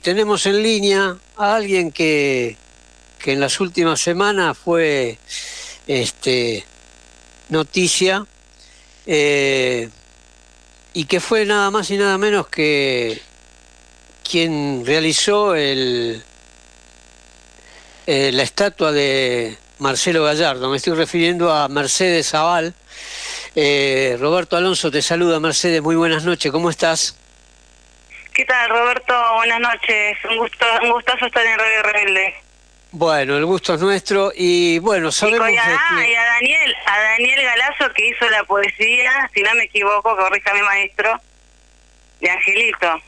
tenemos en línea a alguien que en las últimas semanas fue noticia y que fue nada más y nada menos que quien realizó la estatua de Marcelo Gallardo. Me estoy refiriendo a Mercedes Zaval. Roberto Alonso te saluda. Mercedes, muy buenas noches, ¿cómo estás? ¿Qué tal, Roberto? Buenas noches, un gustazo estar en Radio Rebelde. Bueno, el gusto es nuestro y bueno, sabemos y a Daniel Galazo, que hizo la poesía, si no me equivoco, corríjame, maestro, de Angelito.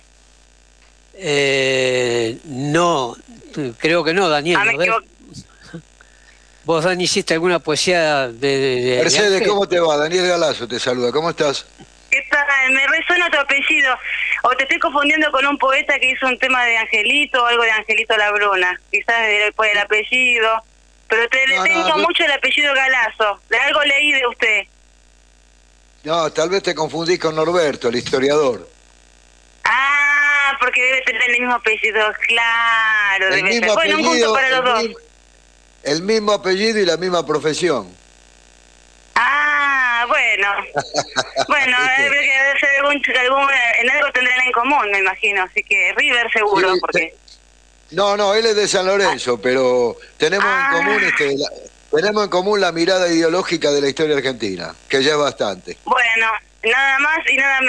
No, creo que no, Daniel. Me equivoco. ¿Vos, Dani, hiciste alguna poesía de Mercedes, ¿cómo te va? Daniel Galazo te saluda, ¿cómo estás? ¿Qué tal? Me resuena tu apellido. O te estoy confundiendo con un poeta que hizo un tema de Angelito o algo de Angelito Labruna. Quizás después del apellido. Pero tengo mucho el apellido Galazo. De algo leí de usted. No, tal vez te confundís con Norberto, el historiador. Ah, porque debe tener el mismo apellido. Claro, debe ser. Bueno, un punto para los dos. El mismo apellido y la misma profesión. Ah, bueno. Bueno, debe ser en algo tendrán en común, me imagino. Así que River seguro, sí, porque... No, él es de San Lorenzo, pero tenemos tenemos en común la mirada ideológica de la historia argentina, que ya es bastante. Bueno, nada más y nada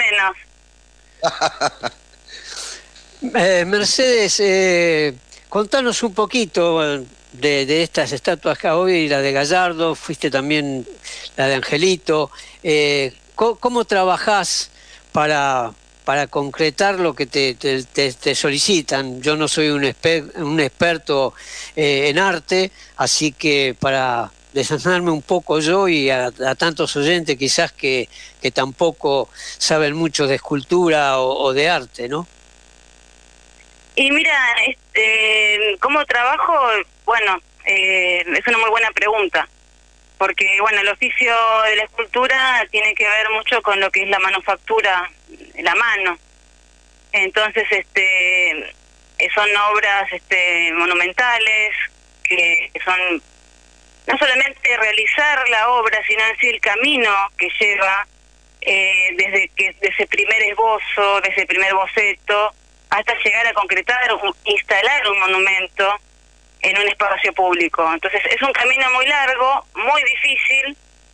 menos. Mercedes, contanos un poquito de estas estatuas que hoy, la de Gallardo, fuiste también la de Angelito. ¿Cómo trabajás para concretar lo que te solicitan? Yo no soy un experto en arte, así que para desasnarme un poco yo y a tantos oyentes quizás que tampoco saben mucho de escultura o de arte, ¿no? Y mira, ¿cómo trabajo? Bueno, es una muy buena pregunta, porque bueno, el oficio de la escultura tiene que ver mucho con lo que es la manufactura, la mano. Entonces, son obras monumentales, que son no solamente realizar la obra, sino en sí el camino que lleva desde ese primer esbozo, desde el primer boceto, hasta llegar a concretar, instalar un monumento en un espacio público. Entonces es un camino muy largo, muy difícil,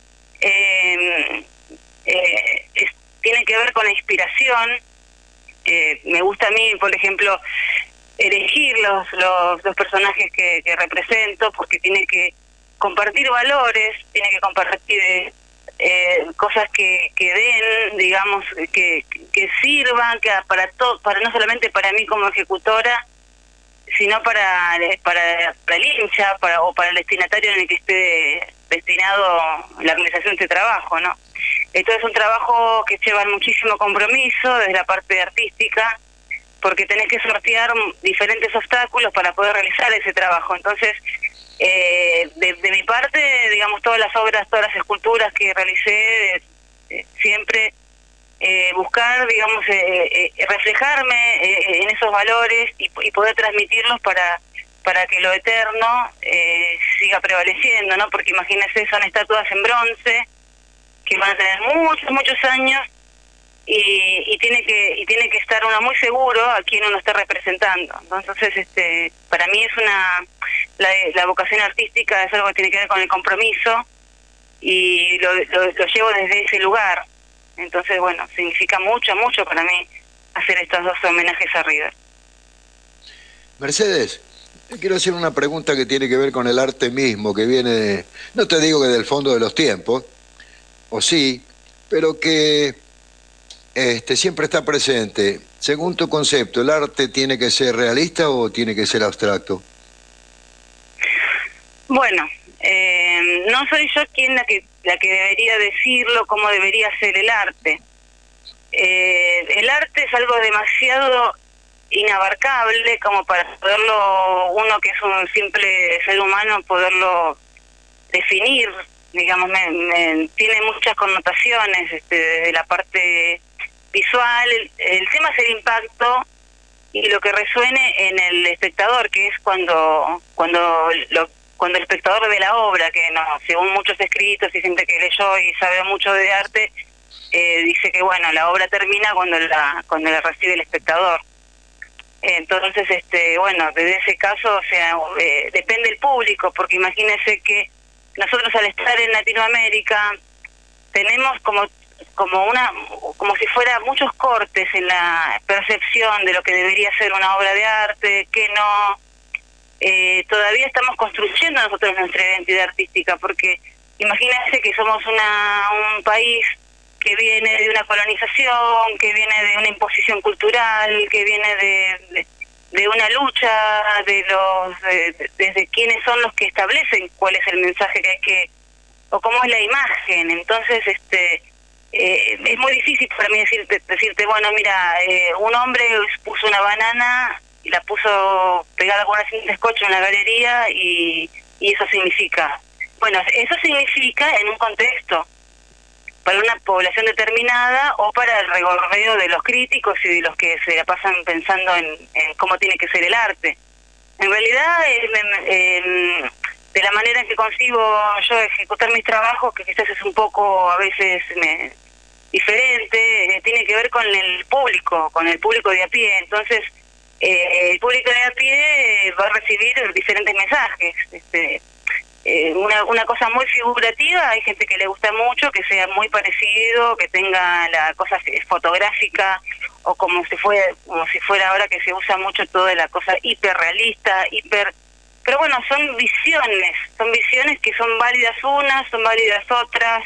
tiene que ver con la inspiración. Me gusta a mí, por ejemplo, elegir los personajes que represento, porque tiene que compartir valores, tiene que compartir cosas que den, digamos, que sirvan para no solamente para mí como ejecutora, sino para el hincha, o para el destinatario en el que esté destinado la realización de este trabajo, ¿no? Entonces es un trabajo que lleva muchísimo compromiso desde la parte artística, porque tenés que sortear diferentes obstáculos para poder realizar ese trabajo. Entonces, de mi parte, digamos, todas las obras, todas las esculturas que realicé, siempre buscar, digamos, reflejarme en esos valores y poder transmitirlos para que lo eterno siga prevaleciendo, ¿no? Porque imagínense, son estatuas en bronce que van a tener muchos años y tiene que estar uno muy seguro a quien uno está representando. Entonces, para mí es la vocación artística es algo que tiene que ver con el compromiso y lo llevo desde ese lugar. Entonces, bueno, significa mucho para mí hacer estos dos homenajes a River. Mercedes, quiero hacer una pregunta que tiene que ver con el arte mismo, que viene, no te digo que del fondo de los tiempos, o sí, pero que siempre está presente. Según tu concepto, ¿el arte tiene que ser realista o tiene que ser abstracto? Bueno, no soy yo la que debería decirlo cómo debería ser el arte. El arte es algo demasiado inabarcable como para poderlo, uno que es un simple ser humano, poderlo definir. Digamos, tiene muchas connotaciones desde la parte visual. El tema es el impacto y lo que resuene en el espectador, que es cuando el espectador ve la obra, que no, según muchos escritos y gente que leyó y sabe mucho de arte, dice que bueno, la obra termina cuando la recibe el espectador. Entonces, bueno, desde ese caso, o sea, depende del público, porque imagínense que nosotros al estar en Latinoamérica tenemos como si fuera muchos cortes en la percepción de lo que debería ser una obra de arte, que no, todavía estamos construyendo nosotros nuestra identidad artística, porque imagínense que somos un país que viene de una colonización, que viene de una imposición cultural, que viene de una lucha desde quiénes son los que establecen cuál es el mensaje que hay que, o cómo es la imagen. Entonces es muy difícil para mí decirte bueno, mira, un hombre puso una banana y la puso pegada con una cinta de scotch en una galería y eso significa, bueno, eso significa en un contexto para una población determinada o para el regordeo de los críticos y de los que se la pasan pensando en cómo tiene que ser el arte. En realidad, de la manera en que consigo yo ejecutar mis trabajos, que quizás es un poco a veces diferente, tiene que ver con el público de a pie. Entonces, el público de a pie va a recibir diferentes mensajes. Una cosa muy figurativa, hay gente que le gusta mucho, que sea muy parecido, que tenga la cosa fotográfica, o como si fuera ahora que se usa mucho toda la cosa hiperrealista, pero bueno, son visiones que son válidas unas, son válidas otras.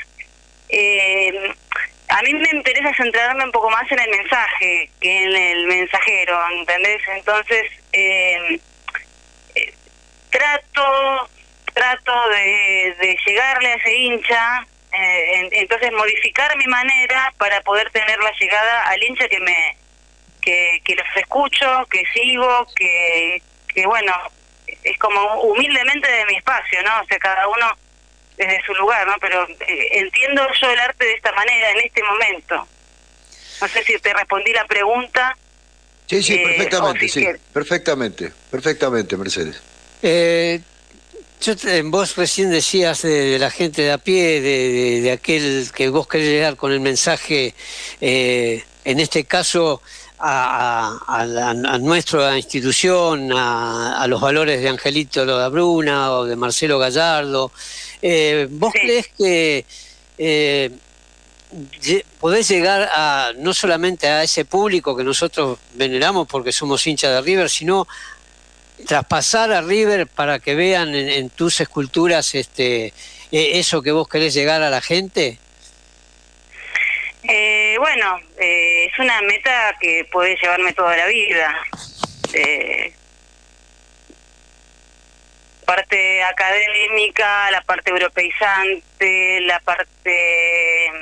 A mí me interesa centrarme un poco más en el mensaje que en el mensajero, ¿entendés? Entonces, trato de llegarle a ese hincha, entonces modificar mi manera para poder tener la llegada al hincha que los escucho, que sigo, que bueno, es como humildemente de mi espacio, ¿no? O sea, cada uno desde su lugar, ¿no? Pero entiendo yo el arte de esta manera, en este momento. No sé si te respondí la pregunta. Sí, perfectamente, sí, perfectamente, Mercedes. Vos recién decías de la gente de a pie, de aquel que vos querés llegar con el mensaje, en este caso a nuestra institución, a los valores de Angelito Lodabruna o de Marcelo Gallardo. ¿Vos creés que podés llegar no solamente a ese público que nosotros veneramos porque somos hinchas de River, sino traspasar a River para que vean en tus esculturas eso que vos querés llegar a la gente? Bueno, es una meta que puede llevarme toda la vida. Parte académica, la parte europeizante, la parte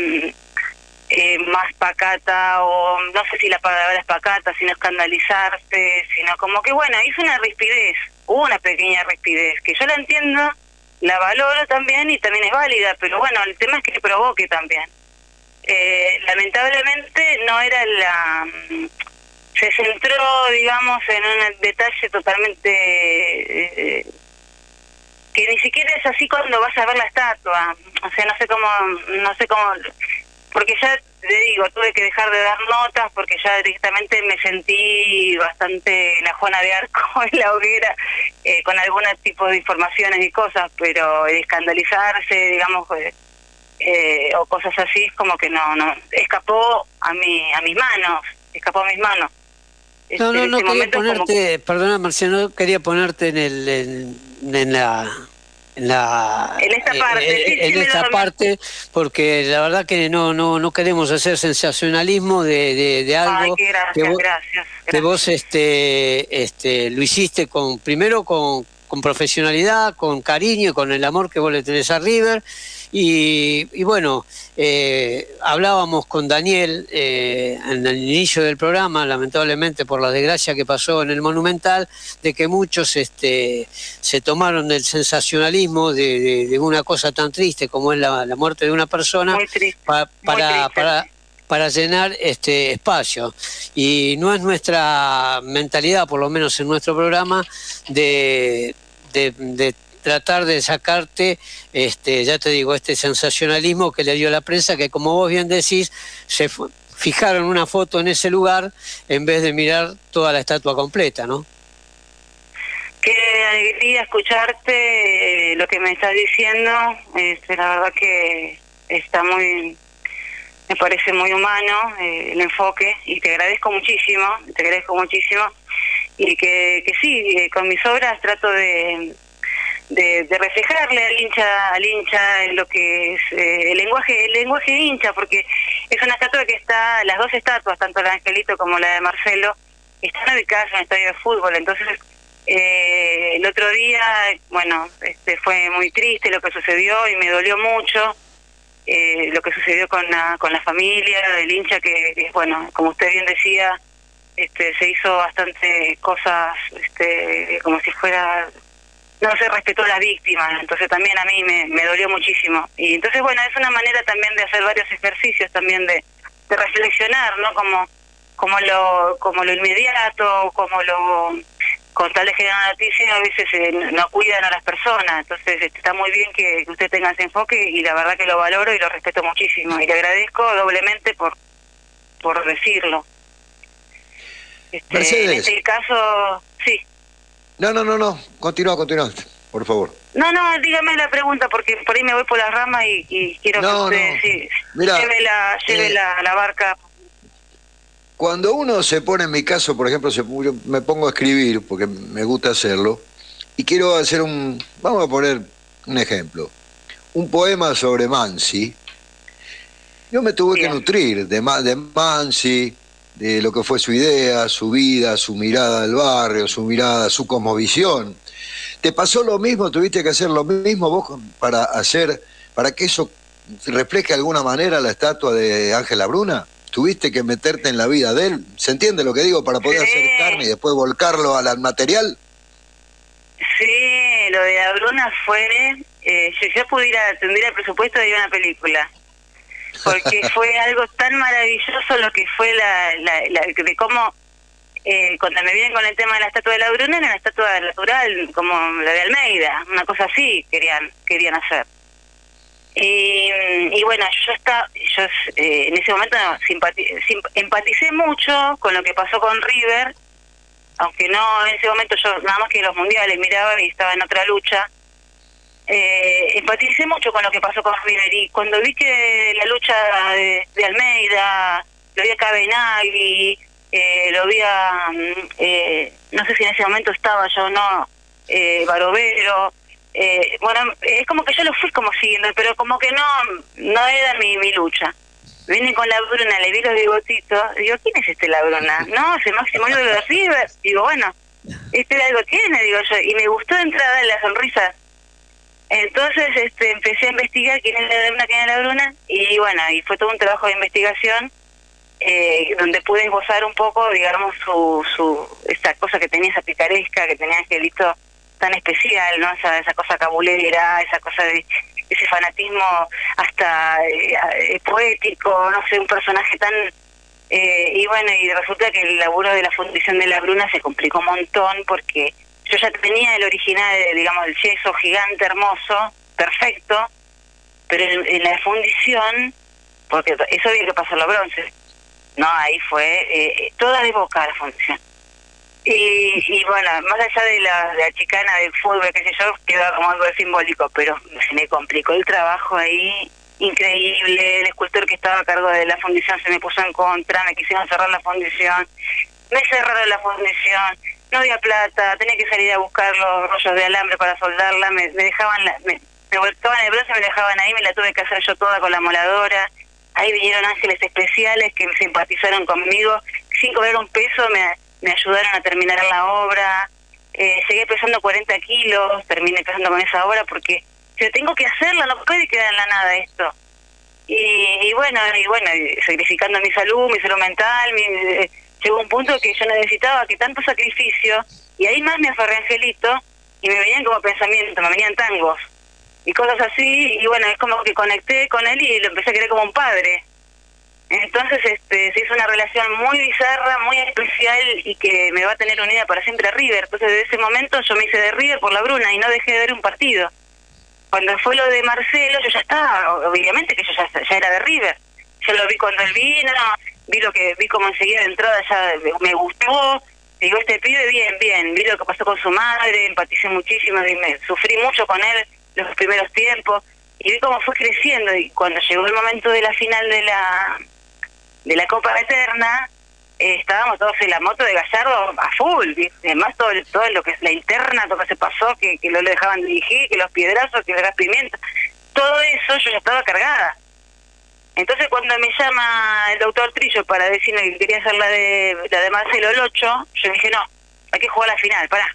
más pacata, o no sé si la palabra es pacata, sino escandalizarse, sino como que bueno, hizo una rispidez, hubo una pequeña rispidez, que yo la entiendo, la valoro también y también es válida, pero bueno, el tema es que provoque también. Lamentablemente no era se centró, digamos, en un detalle totalmente que ni siquiera es así cuando vas a ver la estatua. O sea, no sé cómo, porque ya te digo, tuve que dejar de dar notas porque ya directamente me sentí bastante la Juana de Arco en la hoguera, con algún tipo de informaciones y cosas, pero escandalizarse, digamos, o cosas así, es como que no escapó a mis manos. No quería ponerte, perdona Marcelo, no quería ponerte en esta parte, porque la verdad que no queremos hacer sensacionalismo de algo. Ay, gracias. Que vos lo hiciste primero con profesionalidad, con cariño, con el amor que vos le tenés a River. Y bueno, hablábamos con Daniel en el inicio del programa, lamentablemente por la desgracia que pasó en el Monumental, de que muchos se tomaron del sensacionalismo de una cosa tan triste como es la muerte de una persona, para llenar este espacio. Y no es nuestra mentalidad, por lo menos en nuestro programa, de tratar de sacarte, ya te digo, este sensacionalismo que le dio la prensa, que como vos bien decís, fijaron una foto en ese lugar en vez de mirar toda la estatua completa, ¿no? Qué alegría escucharte lo que me estás diciendo. La verdad que está me parece muy humano el enfoque, y te agradezco muchísimo, y que sí, con mis obras trato de reflejarle al hincha en lo que es el lenguaje hincha, porque es una estatua que está, las dos estatuas, tanto la de Angelito como la de Marcelo, están ubicadas en un estadio de fútbol. Entonces el otro día, bueno, fue muy triste lo que sucedió y me dolió mucho lo que sucedió con la familia del hincha, que bueno, como usted bien decía, se hizo bastante cosas como si fuera, no se respetó a la víctima. Entonces también a mí me dolió muchísimo. Y entonces bueno, es una manera también de hacer varios ejercicios, también de reflexionar, ¿no? Como lo inmediato, con tal de generar noticias, a veces no cuidan a las personas. Entonces está muy bien que usted tenga ese enfoque, y la verdad que lo valoro y lo respeto muchísimo, y le agradezco doblemente por decirlo. Mercedes. En este caso, sí. No, continúa, por favor. No, dígame la pregunta, porque por ahí me voy por las ramas y quiero que usted sí, Mirá, lleve la barca. Cuando uno se pone, en mi caso, por ejemplo, yo me pongo a escribir, porque me gusta hacerlo, y quiero hacer vamos a poner un ejemplo, un poema sobre Mansi. Yo me tuve que nutrir de Mansi, de lo que fue su idea, su vida, su mirada del barrio, su cosmovisión. ¿Te pasó lo mismo? ¿Tuviste que hacer lo mismo vos para que eso refleje de alguna manera la estatua de Ángel Labruna? ¿Tuviste que meterte en la vida de él? ¿Se entiende lo que digo? Para poder hacer carne y después volcarlo al material. Sí, lo de Labruna fue, si yo pudiera tener el presupuesto de ir a una película, porque fue algo tan maravilloso lo que fue de cómo cuando me vienen con el tema de la estatua de Labruna, era una estatua natural como la de Almeida, una cosa así querían hacer. Y bueno, yo en ese momento empaticé mucho con lo que pasó con River, aunque no en ese momento yo nada más que los mundiales miraba y estaba en otra lucha. Empaticé mucho con lo que pasó con River, y cuando vi que la lucha de Almeida, lo vi a Cabenagui, lo vi a no sé si en ese momento estaba yo, no, Barovero. Bueno, es como que yo lo fui como siguiendo, pero como que no era mi lucha. Vine con Labruna, le vi los bigotitos, digo, ¿quién es Labruna? No, es el máximo ídolo de River. Digo, bueno, algo tiene, digo yo, y me gustó de entrada la sonrisa. Entonces empecé a investigar quién es Labruna, y bueno, y fue todo un trabajo de investigación donde pude esbozar un poco, digamos, esa cosa que tenía, esa picaresca que tenía Angelito, tan especial, ¿no? Esa cosa cabulera, esa cosa de ese fanatismo hasta poético, no sé, un personaje tan... y bueno, y resulta que el laburo de la fundición de Labruna se complicó un montón, porque yo ya tenía el original, digamos, el yeso gigante, hermoso, perfecto, pero en la fundición, porque eso había que pasarlo a bronce, no, ahí fue toda de boca la fundición. Y bueno, más allá de la chicana del fútbol, qué sé yo, quedó como algo simbólico, pero se me complicó el trabajo ahí, increíble. El escultor que estaba a cargo de la fundición se me puso en contra, me quisieron cerrar la fundición, me cerraron la fundición, no había plata, tenía que salir a buscar los rollos de alambre para soldarla, me dejaban, me volcaban el brazo y me dejaban ahí, me la tuve que hacer yo toda con la moladora. Ahí vinieron ángeles especiales que simpatizaron conmigo, sin cobrar un peso, me ayudaron a terminar la obra. Seguí pesando 40 kilos, terminé pesando con esa obra, porque yo tengo que hacerla, no puede quedar en la nada esto. Y bueno, sacrificando mi salud mental, llegó un punto que yo necesitaba que tanto sacrificio, y ahí más me aferré a Angelito, y me venían como pensamientos, me venían tangos y cosas así, y bueno, es como que conecté con él y lo empecé a querer como un padre. Entonces se hizo una relación muy bizarra, muy especial y que me va a tener unida para siempre a River. Entonces desde ese momento yo me hice de River por la Bruna y no dejé de ver un partido. Cuando fue lo de Marcelo, yo ya estaba, obviamente que yo ya era de River. Yo lo vi cuando él vino, vi como enseguida de entrada ya me gustó. Digo, este pibe bien, vi lo que pasó con su madre, empaticé muchísimo, sufrí mucho con él los primeros tiempos y vi cómo fue creciendo. Y cuando llegó el momento de la final de la Copa Eterna, estábamos todos en la moto de Gallardo a full, ¿viste? Además todo lo que es la interna, todo lo que se pasó, que no le dejaban dirigir, que los piedrazos, que el gas pimienta, todo eso yo ya estaba cargada. Entonces cuando me llama el doctor Trillo para decirme que quería hacer la de Marcelo el 8, yo dije no, hay que jugar la final, pará.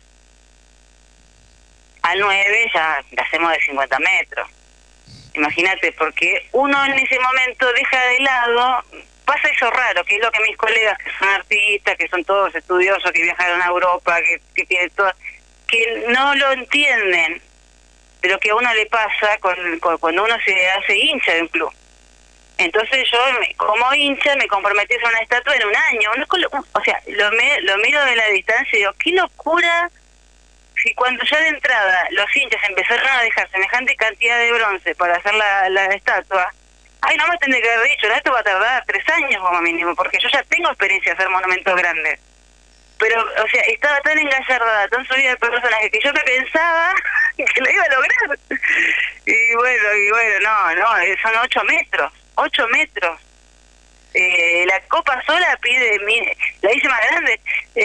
Al 9 ya la hacemos de 50 metros. Imagínate, porque uno en ese momento deja de lado, pasa eso raro, que es lo que mis colegas que son artistas, que son todos estudiosos, que viajaron a Europa, que tienen todo, que no lo entienden, pero que a uno le pasa cuando uno se hace hincha de un club. Entonces yo, como hincha, me comprometí a hacer una estatua en un año. O sea, lo miro de la distancia y digo, qué locura. Si cuando ya de entrada los hinchas empezaron a dejar semejante cantidad de bronce para hacer la estatua, ay, no me tendría que haber dicho, esto va a tardar 3 años como mínimo, porque yo ya tengo experiencia de hacer monumentos grandes. Pero, o sea, estaba tan engallardada, tan subida de personaje, que yo me pensaba que lo iba a lograr. Y bueno, no, son 8 metros. 8 metros. La copa sola pide, la hice más grande,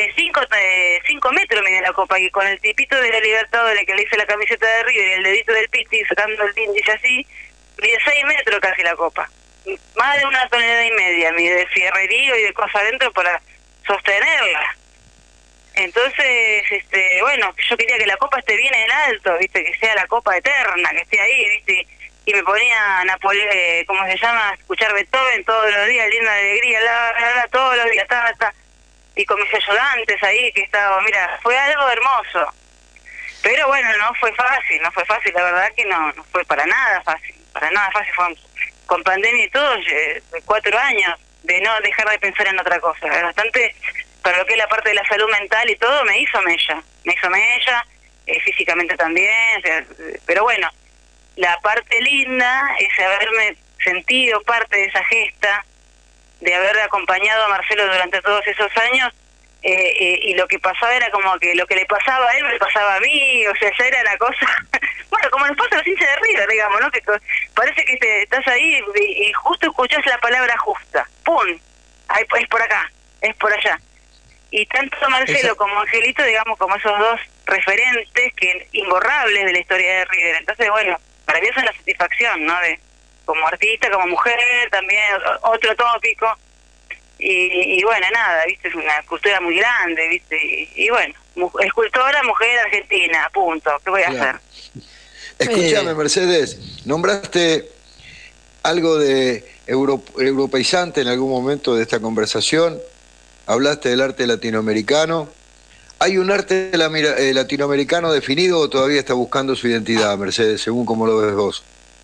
5 metros mide la copa, y con el tipito de la Libertadores que le hice la camiseta de River y el dedito del Pisti sacando el índice así, mide 6 metros casi la copa. Más de 1,5 toneladas mide de fierrerío y de cosas adentro para sostenerla. Entonces, bueno, yo quería que la copa esté bien en alto, viste, que sea la copa eterna, que esté ahí, viste, y me ponía ¿cómo se llama? Escuchar Beethoven todos los días, linda alegría, todos los días, y con mis ayudantes ahí, que estaba, mira, fue algo hermoso. Pero bueno, no fue fácil, la verdad que no fue para nada fácil, fue con pandemia y todo, 4 años de no dejar de pensar en otra cosa, bastante, para lo que es la parte de la salud mental y todo, me hizo mella, físicamente también, o sea, pero bueno, la parte linda es haberme sentido parte de esa gesta, de haber acompañado a Marcelo durante todos esos años, y lo que pasaba era como que lo que le pasaba a él me pasaba a mí, o sea, ya era la cosa, bueno, como nos pasa a los hinchas de River, digamos, ¿no? Que parece que estás ahí y justo escuchás la palabra justa, ¡pum! Ay, es por acá, es por allá. Y tanto Marcelo como Angelito, digamos, como esos dos referentes imborrables de la historia de River. Entonces, bueno, para mí es una satisfacción, ¿no? Como artista, como mujer, también otro tópico. Y bueno, nada, ¿viste? Es una escultura muy grande, ¿viste? Y bueno, escultora, mujer argentina, punto. ¿Qué voy a hacer? Escúchame, Mercedes, nombraste algo de europeizante en algún momento de esta conversación. Hablaste del arte latinoamericano. ¿Hay un arte latinoamericano definido o todavía está buscando su identidad, Mercedes, según cómo lo ves vos?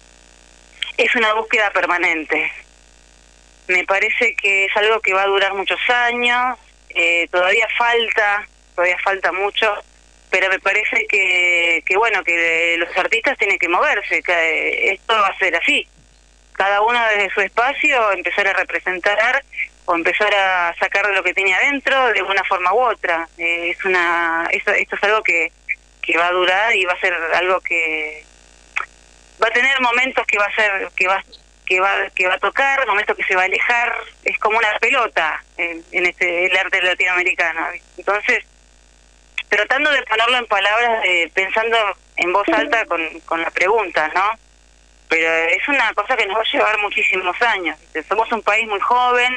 Es una búsqueda permanente. Me parece que es algo que va a durar muchos años, todavía falta mucho, pero me parece que bueno, que los artistas tienen que moverse, que esto va a ser así. Cada uno desde su espacio empezar a representar o empezar a sacar lo que tiene adentro de una forma u otra. Esto es algo que va a durar y va a ser algo que va a tener momentos que va a ser que va a tocar, momentos que se va a alejar. Es como una pelota en el arte latinoamericano. Entonces, tratando de ponerlo en palabras, pensando en voz alta con la pregunta, ¿no? Pero es una cosa que nos va a llevar muchísimos años. Somos un país muy joven,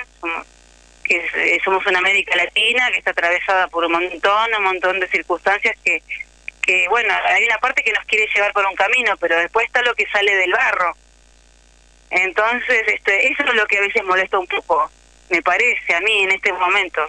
somos una América Latina que está atravesada por un montón de circunstancias que bueno, hay una parte que nos quiere llevar por un camino, pero después está lo que sale del barro. Entonces, eso es lo que a veces molesta un poco, me parece a mí en este momento.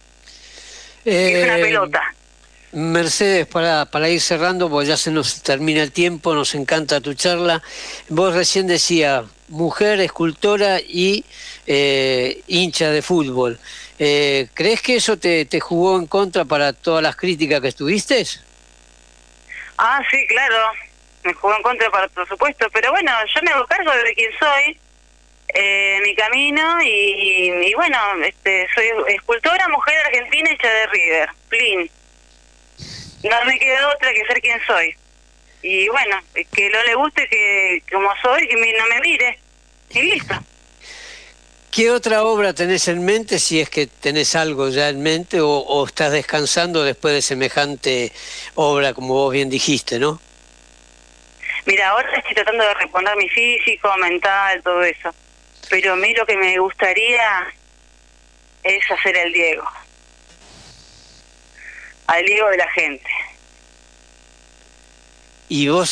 Es una pelota. Mercedes, para ir cerrando, porque ya se nos termina el tiempo, nos encanta tu charla. Vos recién decías, mujer escultora y hincha de fútbol. ¿Crees que eso te jugó en contra para todas las críticas que estuviste? Ah, sí, claro, me jugó en contra, por supuesto, pero bueno, yo me hago cargo de quién soy, mi camino, y bueno, soy escultora, mujer argentina, hecha de River, plin. No me queda otra que ser quien soy. Y bueno, que no le guste que como soy, que no me mire, y listo. ¿Qué otra obra tenés en mente, si es que tenés algo ya en mente, o estás descansando después de semejante obra, como vos bien dijiste, ¿no? Mira, ahora estoy tratando de reponer mi físico, mental, todo eso. Pero a mí lo que me gustaría es hacer al Diego de la gente. Y vos,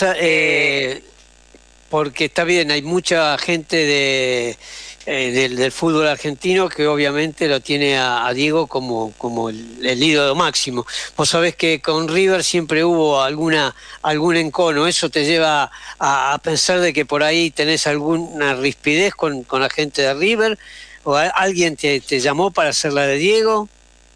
porque está bien, hay mucha gente del fútbol argentino que obviamente lo tiene a Diego como el ídolo máximo. Vos sabés que con River siempre hubo algún encono. ¿Eso te lleva a pensar de que por ahí tenés alguna rispidez con la gente de River? ¿O alguien te llamó para hacer la de Diego?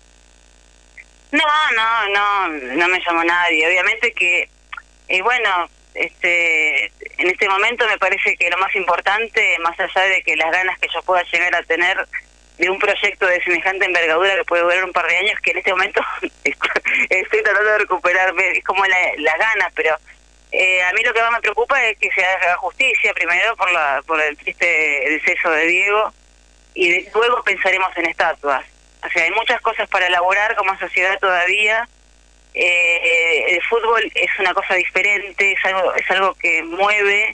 No me llamó nadie. Obviamente que, bueno, en este momento me parece que lo más importante, más allá de que las ganas que yo pueda llegar a tener de un proyecto de semejante envergadura que puede durar un par de años, que en este momento estoy tratando de recuperarme, es como las ganas, pero a mí lo que más me preocupa es que se haga justicia, primero por el triste deceso de Diego, y luego pensaremos en estatuas. O sea, hay muchas cosas para elaborar como sociedad todavía. El fútbol es una cosa diferente, es algo que mueve,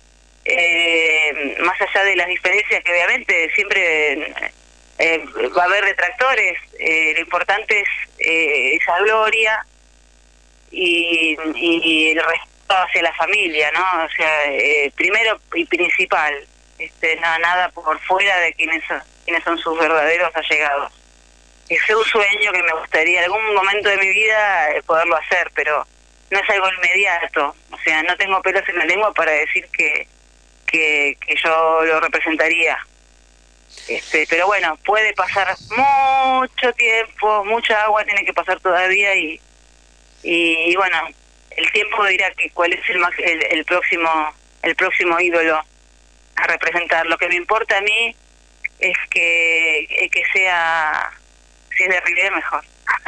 más allá de las diferencias que obviamente siempre va a haber detractores. Lo importante es esa gloria y el respeto hacia la familia, ¿no? O sea, primero y principal, nada por fuera de quiénes son sus verdaderos allegados. Es un sueño que me gustaría en algún momento de mi vida poderlo hacer, pero no es algo inmediato. O sea, no tengo pelos en la lengua para decir que yo lo representaría. Pero bueno, puede pasar mucho tiempo, mucha agua tiene que pasar todavía, y bueno, el tiempo dirá que cuál es el próximo ídolo a representar. Lo que me importa a mí es que sea, si es de River, mejor.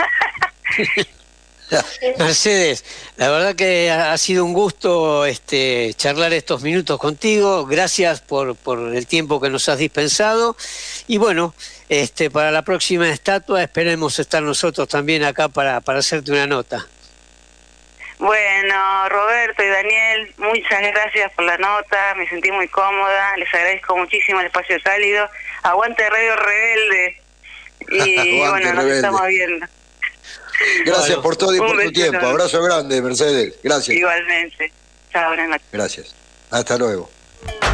Mercedes, la verdad que ha sido un gusto charlar estos minutos contigo. Gracias por el tiempo que nos has dispensado. Y bueno, para la próxima estatua esperemos estar nosotros también acá para hacerte una nota. Bueno, Roberto y Daniel, muchas gracias por la nota, me sentí muy cómoda, les agradezco muchísimo el espacio cálido. Aguante Radio Rebelde. Y bueno, nos estamos viendo. Gracias por todo y por tu tiempo. Abrazo grande, Mercedes. Gracias. Igualmente. Chao, buenas noches. Gracias. Hasta luego.